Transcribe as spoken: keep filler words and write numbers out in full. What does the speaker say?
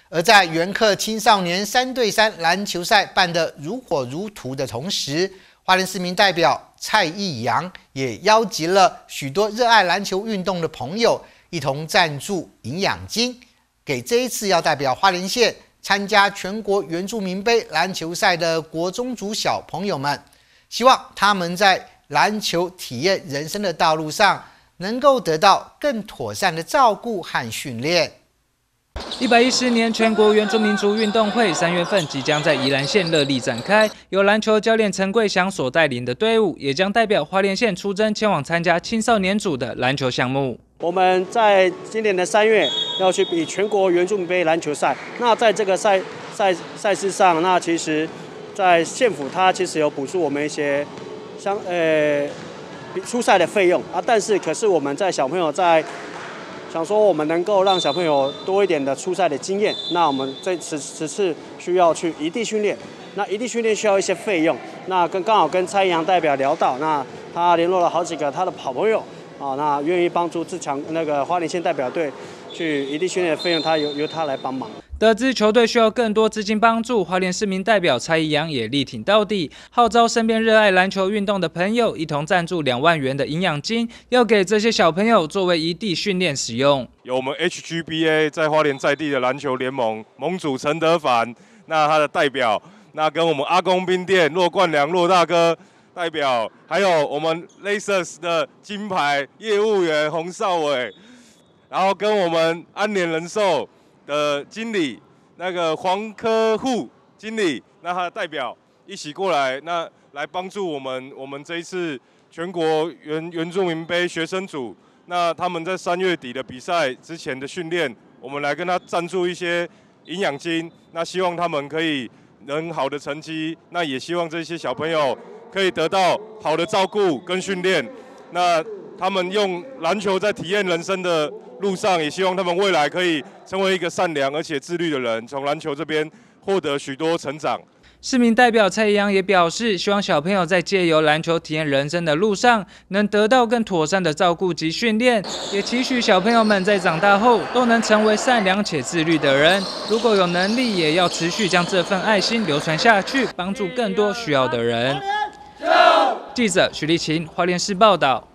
而在元客青少年三对三篮球赛办得如火如荼的同时，花莲市民代表蔡义阳也邀集了许多热爱篮球运动的朋友，一同赞助营养金，给这一次要代表花莲县参加全国原住民杯篮球赛的国中组小朋友们，希望他们在篮球体验人生的道路上，能够得到更妥善的照顾和训练。 一百一十年全国原住民族运动会三月份即将在宜兰县热力展开，由篮球教练陈贵祥所带领的队伍，也将代表花莲县出征前往参加青少年组的篮球项目。 我们在今年的三月要去比全国原住民杯篮球赛。那在这个赛赛赛事上，那其实，在县府它其实有补助我们一些相呃出赛的费用啊，但是可是我们在小朋友在想说我们能够让小朋友多一点的出赛的经验，那我们这此此次需要去异地训练，那异地训练需要一些费用，那跟刚好跟蔡义阳代表聊到，那他联络了好几个他的好朋友。啊，那愿意帮助自强那个花莲县代表队去异地训练的费用，他由由他来帮忙。 得知球队需要更多资金帮助，花莲市民代表蔡义阳也力挺到底，号召身边热爱篮球运动的朋友一同赞助两万元的营养金，要给这些小朋友作为异地训练使用。 有我们 H G B A 在花莲在地的篮球联盟盟主陈德凡，那他的代表，那跟我们阿公冰店骆冠良骆大哥。代表还有我们 Lasers 的金牌业务员洪少伟，然后跟我们安联人寿的经理那个黄科户经理，那他的代表一起过来，那来帮助我们我们这一次全国原原住民杯学生组，那他们在三月底的比赛之前的训练，我们来跟他赞助一些营养金，那希望他们可以能好的成绩，那也希望这些小朋友。可以得到好的照顾跟训练，那他们用篮球在体验人生的路上，也希望他们未来可以成为一个善良而且自律的人，从篮球这边获得许多成长。 市民代表蔡义阳也表示，希望小朋友在借由篮球体验人生的路上，能得到更妥善的照顾及训练，也期许小朋友们在长大后都能成为善良且自律的人。如果有能力，也要持续将这份爱心流传下去，帮助更多需要的人。记者许立琴，花莲市报道。